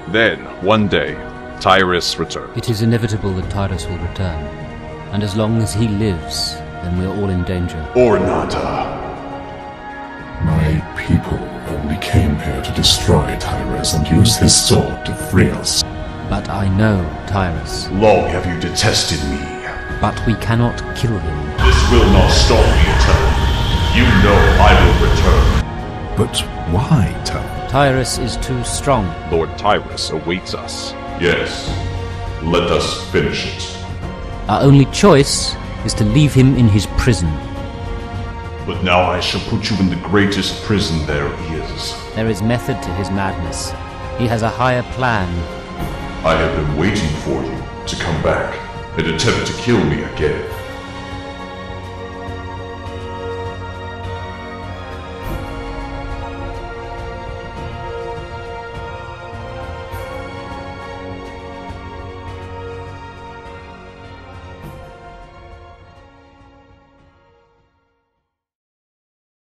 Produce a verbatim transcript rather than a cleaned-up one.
Then, one day, Tyrus returned. It is inevitable that Tyrus will return. And as long as he lives, then we're all in danger. Ornata. My people only came here to destroy Tyrus and use his sword to free us. But I know Tyrus. Long have you detested me. But we cannot kill him. This will not stop me, Eternal. You know I will return. But why, Tyrus? Tyrus is too strong. Lord Tyrus awaits us. Yes. Let us finish it. Our only choice is to leave him in his prison. But now I shall put you in the greatest prison there is. There is method to his madness. He has a higher plan. I have been waiting for you to come back and attempt to kill me again.